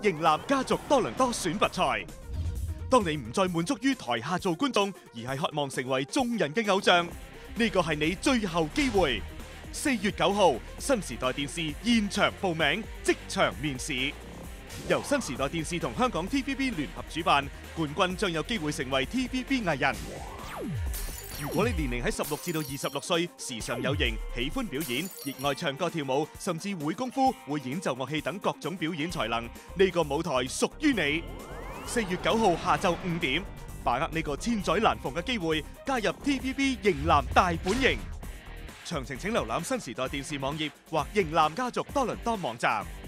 型男家族多倫多選拔賽。當你唔再滿足於台下做觀眾，而係渴望成為眾人嘅偶像，呢個係你最後機會。4月9號，新時代電視現場報名，即場面試。由新時代電視同香港 TVB 聯合主辦，冠軍將有機會成為 TVB 藝人。如果你年齡喺16至到26歲，時尚有型，喜歡表演，熱愛唱歌跳舞，甚至會功夫、會演奏樂器等各種表演才能，呢個舞台屬於你。4月9號下晝5點，把握呢個千載難逢嘅機會，加入 TVB 型男大本營。詳情請瀏覽新時代電視網頁或型男家族多倫多網站。